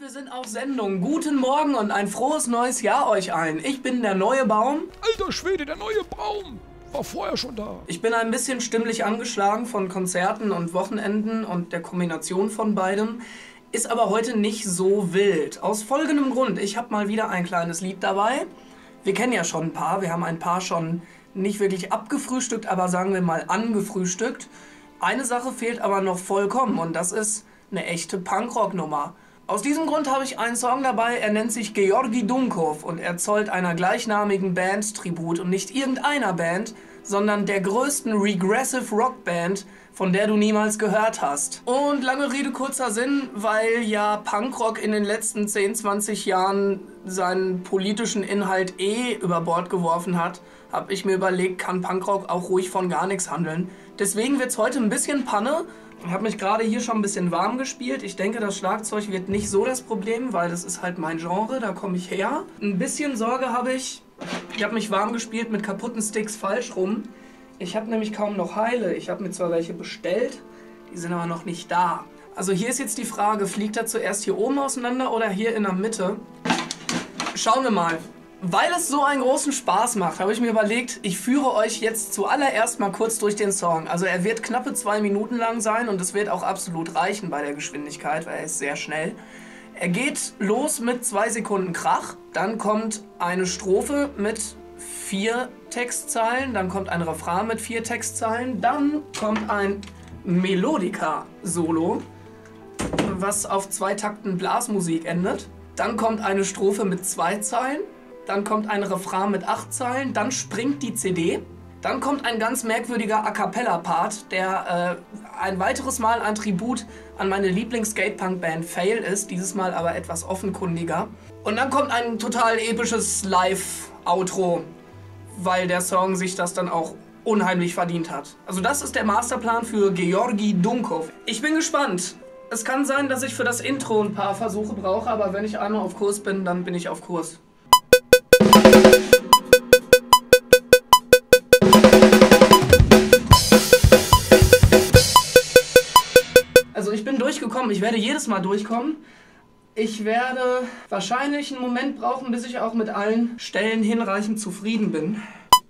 wir sind auf Sendung. Guten Morgen und ein frohes neues Jahr euch allen. Ich bin der neue Baum. Alter Schwede, der neue Baum. War vorher schon da. Ich bin ein bisschen stimmlich angeschlagen von Konzerten und Wochenenden und der Kombination von beidem. Ist aber heute nicht so wild. Aus folgendem Grund. Ich habe mal wieder ein kleines Lied dabei. Wir kennen ja schon ein paar. Wir haben ein paar schon nicht wirklich abgefrühstückt, aber sagen wir mal angefrühstückt. Eine Sache fehlt aber noch vollkommen und das ist eine echte Punkrock-Nummer. Aus diesem Grund habe ich einen Song dabei, er nennt sich Georgi Dunkov und er zollt einer gleichnamigen Band Tribut und nicht irgendeiner Band, sondern der größten Regressive Rock Band, von der du niemals gehört hast. Und lange Rede, kurzer Sinn, weil ja Punkrock in den letzten 10, 20 Jahren seinen politischen Inhalt über Bord geworfen hat, habe ich mir überlegt, kann Punkrock auch ruhig von gar nichts handeln. Deswegen wird es heute ein bisschen Panne. Ich habe mich gerade hier schon ein bisschen warm gespielt. Ich denke, das Schlagzeug wird nicht so das Problem, weil das ist halt mein Genre, da komme ich her. Ein bisschen Sorge habe ich. Ich habe mich warm gespielt mit kaputten Sticks falsch rum. Ich habe nämlich kaum noch Heile. Ich habe mir zwar welche bestellt, die sind aber noch nicht da. Also hier ist jetzt die Frage, fliegt er zuerst hier oben auseinander oder hier in der Mitte? Schauen wir mal. Weil es so einen großen Spaß macht, habe ich mir überlegt, ich führe euch jetzt zuallererst mal kurz durch den Song. Also er wird knappe 2 Minuten lang sein und es wird auch absolut reichen bei der Geschwindigkeit, weil er ist sehr schnell. Er geht los mit 2 Sekunden Krach, dann kommt eine Strophe mit 4 Textzeilen, dann kommt ein Refrain mit 4 Textzeilen, dann kommt ein Melodika-Solo, was auf 2 Takten Blasmusik endet. Dann kommt eine Strophe mit 2 Zeilen. Dann kommt ein Refrain mit 8 Zeilen, dann springt die CD, dann kommt ein ganz merkwürdiger A-Cappella-Part, der ein weiteres Mal ein Tribut an meine Lieblings-Skatepunk-Band Fail ist, dieses Mal aber etwas offenkundiger. Und dann kommt ein total episches Live-Outro, weil der Song sich das dann auch unheimlich verdient hat. Also das ist der Masterplan für Georgi Dunkov. Ich bin gespannt. Es kann sein, dass ich für das Intro ein paar Versuche brauche, aber wenn ich einmal auf Kurs bin, dann bin ich auf Kurs. Also ich bin durchgekommen, ich werde jedes Mal durchkommen. Ich werde wahrscheinlich einen Moment brauchen, bis ich auch mit allen Stellen hinreichend zufrieden bin.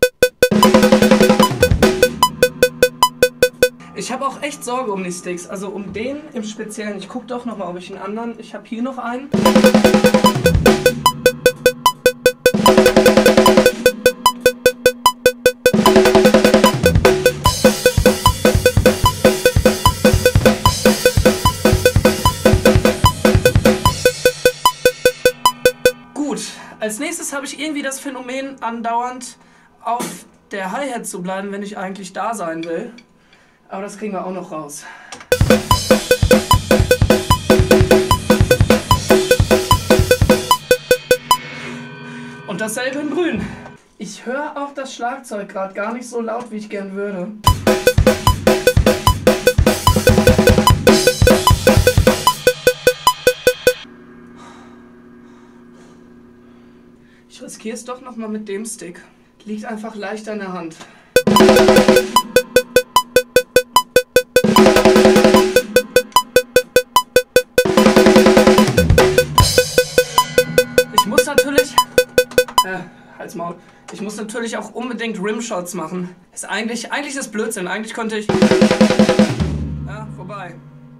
Ich habe auch echt Sorge um die Sticks, also um den im Speziellen. Ich gucke doch nochmal, ob ich einen anderen... Ich habe hier noch einen. Als nächstes habe ich irgendwie das Phänomen, andauernd auf der Hi-Hat zu bleiben, wenn ich eigentlich da sein will. Aber das kriegen wir auch noch raus. Und dasselbe in Grün. Ich höre auch das Schlagzeug gerade gar nicht so laut, wie ich gern würde. Ich riskiere es doch nochmal mit dem Stick. Liegt einfach leichter in der Hand. Ich muss natürlich... Halt's Maul. Ich muss natürlich auch unbedingt Rimshots machen. Ist eigentlich ist das Blödsinn. Eigentlich könnte ich... Ja, vorbei.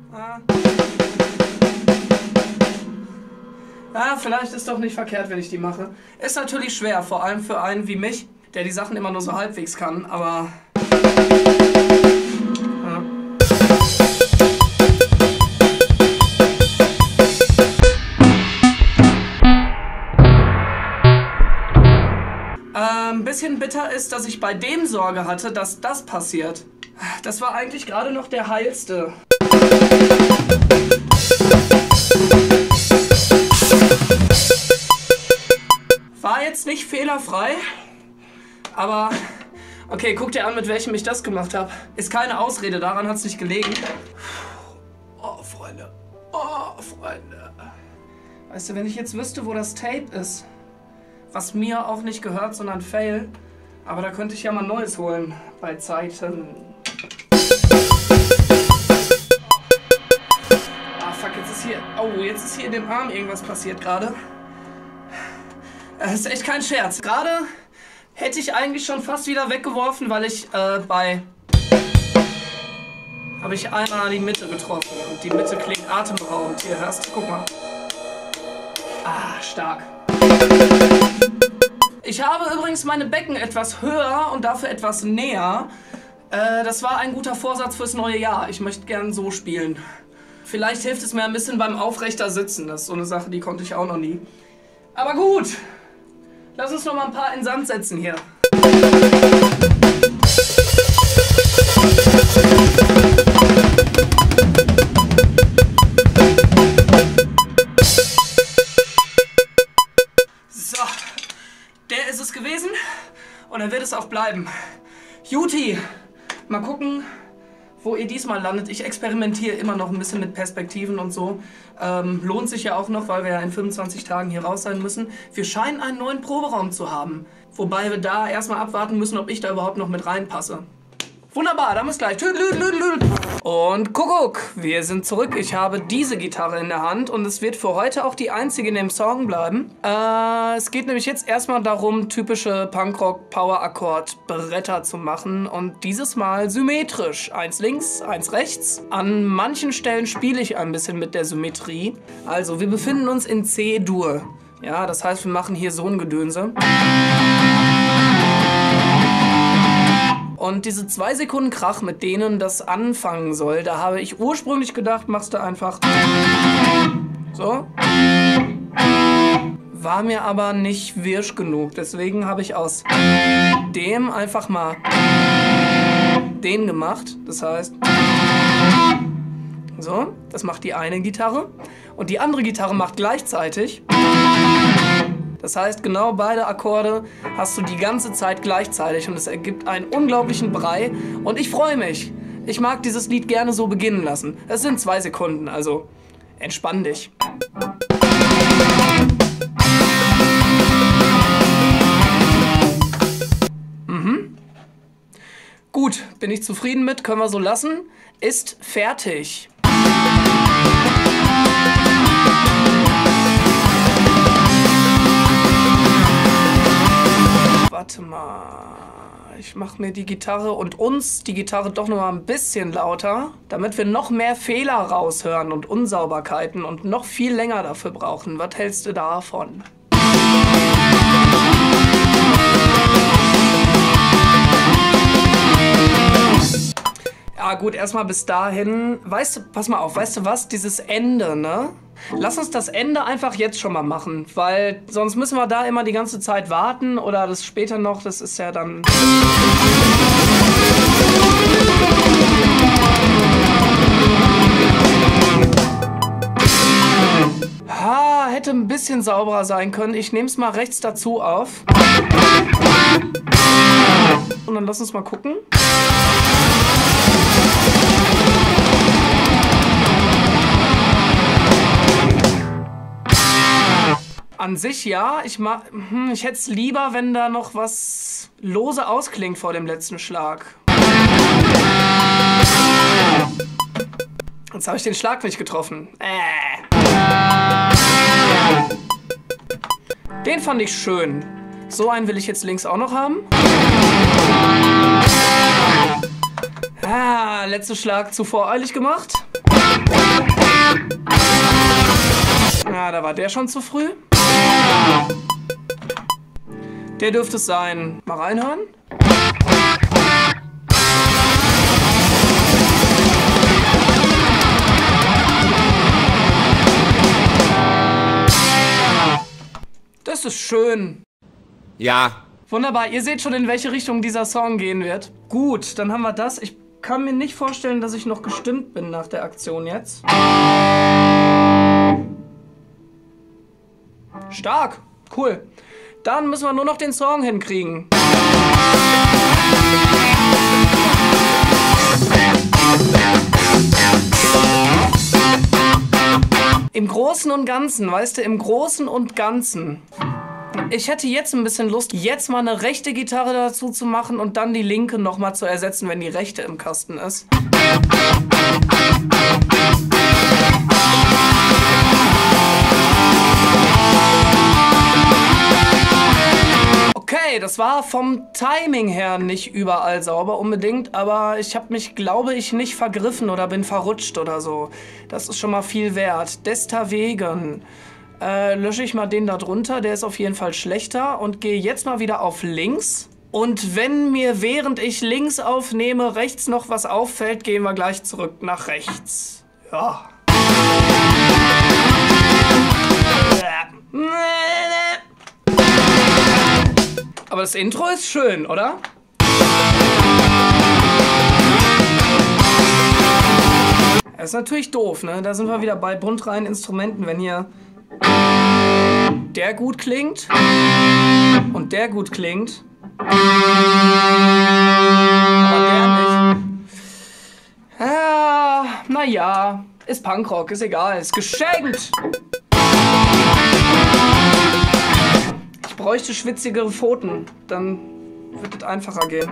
Ja, vielleicht ist doch nicht verkehrt, wenn ich die mache. Ist natürlich schwer, vor allem für einen wie mich, der die Sachen immer nur so halbwegs kann, aber... Ja. Ein bisschen bitter ist, dass ich bei dem Sorge hatte, dass das passiert. Das war eigentlich gerade noch der heilste. War jetzt nicht fehlerfrei, aber okay, guck dir an, mit welchem ich das gemacht habe. Ist keine Ausrede, daran hat es nicht gelegen. Oh, Freunde. Oh, Freunde. Weißt du, wenn ich jetzt wüsste, wo das Tape ist, was mir auch nicht gehört, sondern Fail, aber da könnte ich ja mal Neues holen bei Zeiten. fuck, jetzt ist hier... Oh, jetzt ist hier in dem Arm irgendwas passiert gerade. Das ist echt kein Scherz. Gerade hätte ich eigentlich schon fast wieder weggeworfen, weil ich habe ich einmal die Mitte getroffen. Und die Mitte klingt atemberaubend. Hier, hörst du? Guck mal. Ah, stark. Ich habe übrigens meine Becken etwas höher und dafür etwas näher. Das war ein guter Vorsatz fürs neue Jahr. Ich möchte gern so spielen. Vielleicht hilft es mir ein bisschen beim aufrechter Sitzen. Das ist so eine Sache, die konnte ich auch noch nie. Aber gut. Lass uns noch mal ein paar in Sand setzen hier. So, der ist es gewesen und er wird es auch bleiben. Juti, mal gucken, wo ihr diesmal landet. Ich experimentiere immer noch ein bisschen mit Perspektiven und so. Lohnt sich ja auch noch, weil wir ja in 25 Tagen hier raus sein müssen. Wir scheinen einen neuen Proberaum zu haben. Wobei wir da erstmal abwarten müssen, ob ich da überhaupt noch mit reinpasse. Wunderbar, dann bis gleich. Und Kuckuck, wir sind zurück. Ich habe diese Gitarre in der Hand und es wird für heute auch die einzige in dem Song bleiben. Es geht nämlich jetzt erstmal darum, typische Punkrock-Power-Akkord-Bretter zu machen und dieses Mal symmetrisch. Eins links, eins rechts. An manchen Stellen spiele ich ein bisschen mit der Symmetrie. Also, wir befinden uns in C-Dur. Ja, das heißt, wir machen hier so ein Gedönse. Und diese 2 Sekunden Krach, mit denen das anfangen soll, da habe ich ursprünglich gedacht, machst du einfach so. War mir aber nicht wirsch genug. Deswegen habe ich aus dem einfach mal den gemacht. Das heißt, so, das macht die eine Gitarre. Und die andere Gitarre macht gleichzeitig. Das heißt, genau beide Akkorde hast du die ganze Zeit gleichzeitig und es ergibt einen unglaublichen Brei und ich freue mich. Ich mag dieses Lied gerne so beginnen lassen. Es sind 2 Sekunden, also entspann dich. Gut, bin ich zufrieden mit, können wir so lassen. Ist fertig. Warte mal, ich mache mir die Gitarre und uns die Gitarre doch noch mal ein bisschen lauter, damit wir noch mehr Fehler raushören und Unsauberkeiten und noch viel länger dafür brauchen. Was hältst du davon? Ja gut, erstmal bis dahin. Weißt du, pass mal auf, weißt du was? Dieses Ende, ne? Lass uns das Ende einfach jetzt schon mal machen, weil sonst müssen wir da immer die ganze Zeit warten oder das später noch, das ist ja dann... Hätte ein bisschen sauberer sein können. Ich nehme es mal rechts dazu auf. Und dann lass uns mal gucken. An sich ja, ich hätte es lieber, wenn da noch was lose ausklingt vor dem letzten Schlag. Jetzt habe ich den Schlag nicht getroffen. Den fand ich schön. So einen will ich jetzt links auch noch haben. Letzter Schlag zu voreilig gemacht. Da war der schon zu früh. Der dürfte es sein. Mal reinhören. Das ist schön. Ja. Wunderbar, ihr seht schon, in welche Richtung dieser Song gehen wird. Gut, dann haben wir das. Ich kann mir nicht vorstellen, dass ich noch gestimmt bin nach der Aktion jetzt. Stark, cool. Dann müssen wir nur noch den Song hinkriegen. Im Großen und Ganzen, weißt du, im Großen und Ganzen. Ich hätte jetzt ein bisschen Lust, jetzt mal eine rechte Gitarre dazu zu machen und dann die linke nochmal zu ersetzen, wenn die rechte im Kasten ist. Das war vom Timing her nicht überall sauber unbedingt, aber ich habe mich, glaube ich, nicht vergriffen oder bin verrutscht oder so. Das ist schon mal viel wert. Deswegen lösche ich mal den da drunter, der ist auf jeden Fall schlechter und gehe jetzt mal wieder auf links. Und wenn mir, während ich links aufnehme, rechts noch was auffällt, gehen wir gleich zurück nach rechts. Ja. Aber das Intro ist schön, oder? Das ist natürlich doof, ne? Da sind wir wieder bei buntreinen Instrumenten, wenn hier der gut klingt und der gut klingt. Aber der nicht. Ah, naja, ist Punkrock, ist egal, ist geschenkt. Ich bräuchte schwitzigere Pfoten, dann wird es einfacher gehen.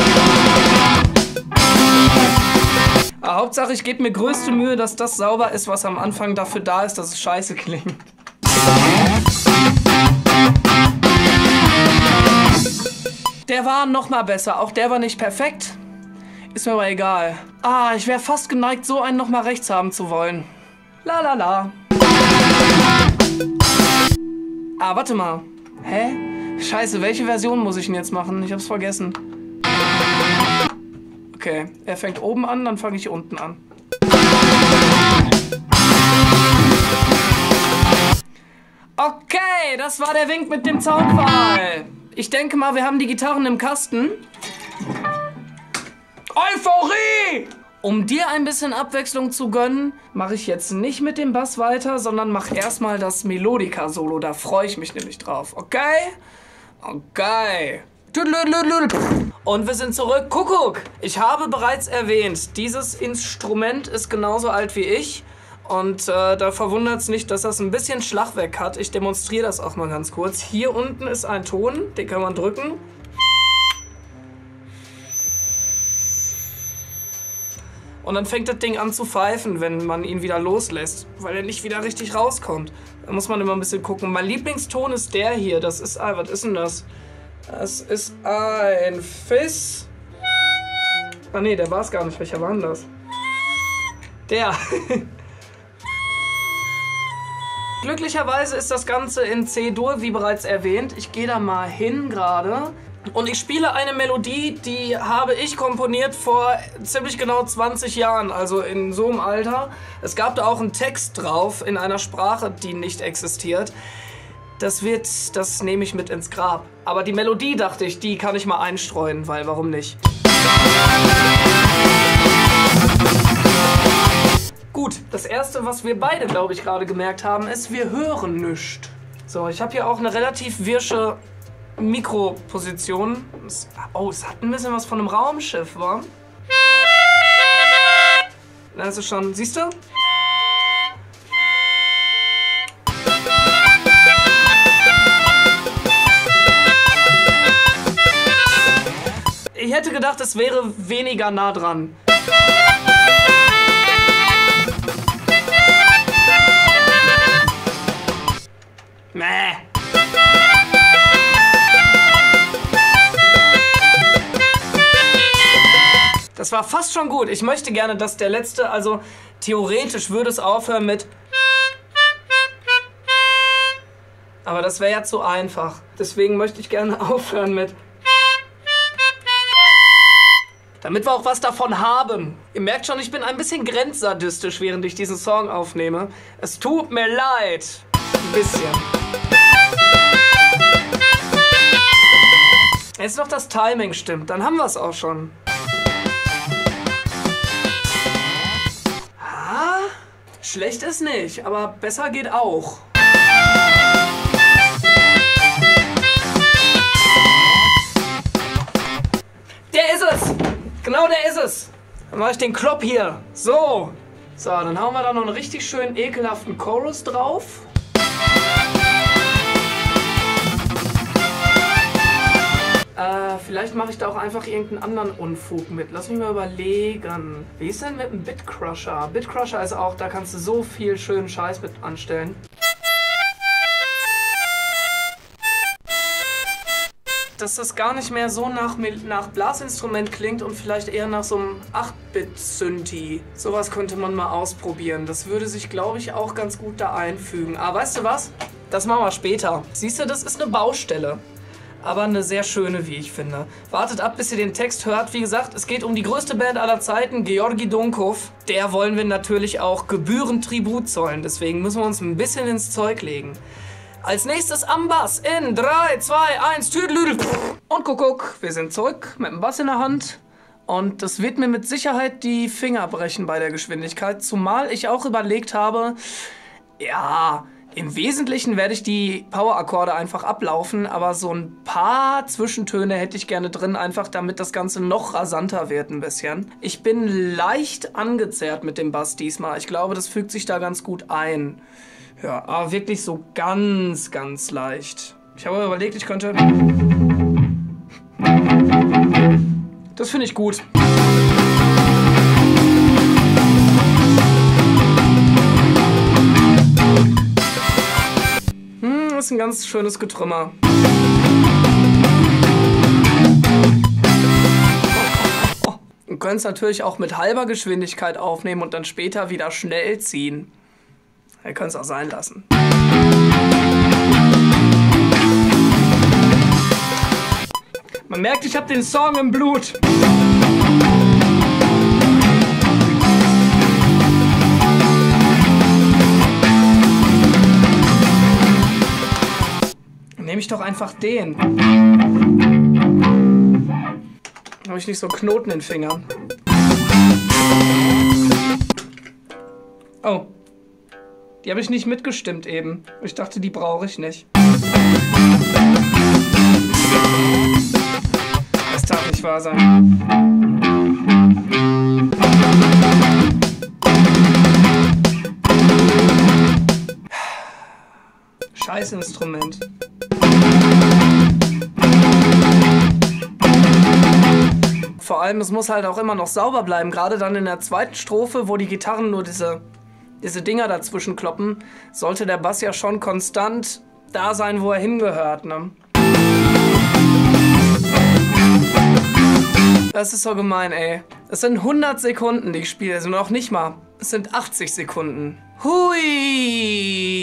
Aber Hauptsache, ich gebe mir größte Mühe, dass das sauber ist, was am Anfang dafür da ist, dass es scheiße klingt. Der war noch mal besser. Auch der war nicht perfekt. Ist mir aber egal. Ah, ich wäre fast geneigt, so einen noch mal rechts haben zu wollen. La la la. Ah, warte mal. Hä? Scheiße, welche Version muss ich denn jetzt machen? Ich hab's vergessen. Okay, er fängt oben an, dann fange ich unten an. Okay, das war der Wink mit dem Zaunpfahl. Ich denke mal, wir haben die Gitarren im Kasten. Euphorie! Um dir ein bisschen Abwechslung zu gönnen, mache ich jetzt nicht mit dem Bass weiter, sondern mache erstmal das Melodika-Solo. Da freue ich mich nämlich drauf. Okay? Okay. Und wir sind zurück. Kuckuck! Ich habe bereits erwähnt, dieses Instrument ist genauso alt wie ich. Und da verwundert es nicht, dass das ein bisschen Schlag weg hat. Ich demonstriere das auch mal ganz kurz. Hier unten ist ein Ton, den kann man drücken. Und dann fängt das Ding an zu pfeifen, wenn man ihn wieder loslässt, weil er nicht wieder richtig rauskommt. Da muss man immer ein bisschen gucken. Mein Lieblingston ist der hier. Das ist, was ist denn das? Das ist ein Fis. Ah nee, der war es gar nicht. Welcher war denn das? Der. Glücklicherweise ist das Ganze in C-Dur, wie bereits erwähnt. Ich gehe da mal hin gerade. Und ich spiele eine Melodie, die habe ich komponiert vor ziemlich genau 20 Jahren, also in so einem Alter. Es gab da auch einen Text drauf in einer Sprache, die nicht existiert. Das nehme ich mit ins Grab. Aber die Melodie, dachte ich, die kann ich mal einstreuen, weil warum nicht? Gut, das erste, was wir beide, glaube ich, gerade gemerkt haben, ist, wir hören nichts. So, ich habe hier auch eine relativ wirsche Mikroposition. Oh, es hat ein bisschen was von einem Raumschiff, wa? Das ist schon, siehst du? Ich hätte gedacht, es wäre weniger nah dran. Mäh. Das war fast schon gut. Ich möchte gerne, dass der letzte, also theoretisch würde es aufhören mit. Aber das wäre ja zu einfach. Deswegen möchte ich gerne aufhören mit. Damit wir auch was davon haben. Ihr merkt schon, ich bin ein bisschen grenzsadistisch, während ich diesen Song aufnehme. Es tut mir leid. Ein bisschen. Jetzt noch das Timing stimmt, dann haben wir es auch schon. Ah, schlecht ist nicht, aber besser geht auch. Der ist es! Genau der ist es! Dann mache ich den Klopp hier. So. So, dann hauen wir da noch einen richtig schönen ekelhaften Chorus drauf. Vielleicht mache ich da auch einfach irgendeinen anderen Unfug mit. Lass mich mal überlegen. Wie ist denn mit dem Bitcrusher? Bitcrusher ist auch, da kannst du so viel schönen Scheiß mit anstellen. dass das gar nicht mehr so nach Blasinstrument klingt und vielleicht eher nach so einem 8-Bit-Synthi. Sowas könnte man mal ausprobieren. Das würde sich, glaube ich, auch ganz gut da einfügen. Aber weißt du was? Das machen wir später. Siehst du, das ist eine Baustelle. Aber eine sehr schöne, wie ich finde. Wartet ab, bis ihr den Text hört. Wie gesagt, es geht um die größte Band aller Zeiten, Georgi Donkov. Der wollen wir natürlich auch gebührend Tribut zollen. Deswegen müssen wir uns ein bisschen ins Zeug legen. Als nächstes am Bass in 3, 2, 1, Tüdelüdel. Und guck, wir sind zurück mit dem Bass in der Hand. Und das wird mir mit Sicherheit die Finger brechen bei der Geschwindigkeit. Zumal ich auch überlegt habe, ja, im Wesentlichen werde ich die Power-Akkorde einfach ablaufen, aber so ein paar Zwischentöne hätte ich gerne drin, einfach damit das Ganze noch rasanter wird ein bisschen. Ich bin leicht angezerrt mit dem Bass diesmal. Ich glaube, das fügt sich da ganz gut ein. Ja, aber wirklich so ganz, ganz leicht. Ich habe überlegt, ich könnte... Das finde ich gut. Das ist ein ganz schönes Getrümmer. Du könntest natürlich auch mit halber Geschwindigkeit aufnehmen und dann später wieder schnell ziehen. Ihr könnt es auch sein lassen. Man merkt, ich habe den Song im Blut. Nehme ich doch einfach den. Habe ich nicht so einen Knoten in den Fingern. Oh. Die habe ich nicht mitgestimmt eben. Ich dachte, die brauche ich nicht. Das darf nicht wahr sein. Scheiß Instrument. Vor allem, es muss halt auch immer noch sauber bleiben. Gerade dann in der zweiten Strophe, wo die Gitarren nur diese Dinger dazwischen kloppen, sollte der Bass ja schon konstant da sein, wo er hingehört, ne? Das ist so gemein, ey. Es sind 100 Sekunden, die ich spiele, also noch nicht mal. Es sind 80 Sekunden. Hui!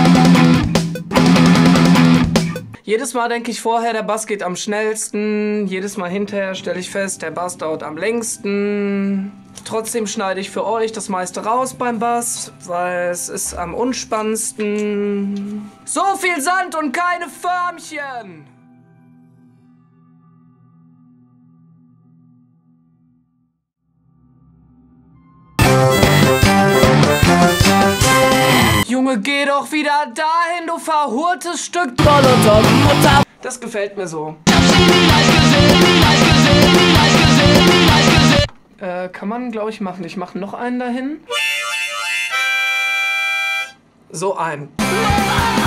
Jedes Mal denke ich vorher, der Bass geht am schnellsten. Jedes Mal hinterher stelle ich fest, der Bass dauert am längsten. Trotzdem schneide ich für euch das meiste raus beim Bass, weil es ist am unspannendsten. So viel Sand und keine Förmchen! Junge, geh doch wieder dahin, du verhurtes Stück Mutter. Das gefällt mir so. Kann man, glaube ich, machen. Ich mache noch einen dahin. So einen.